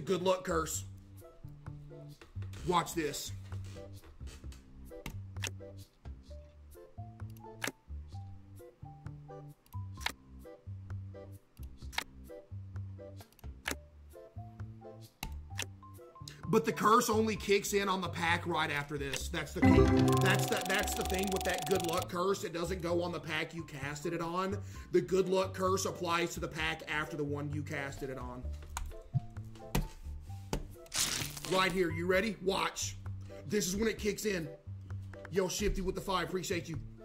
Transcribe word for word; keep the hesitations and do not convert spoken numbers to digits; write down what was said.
good luck curse. Watch this. But the curse only kicks in on the pack right after this. That's the thing. That's the, that's the thing with that good luck curse. It doesn't go on the pack you casted it on. The good luck curse applies to the pack after the one you casted it on. Right here. You ready? Watch. This is when it kicks in. Yo, Shifty with the five. Appreciate you.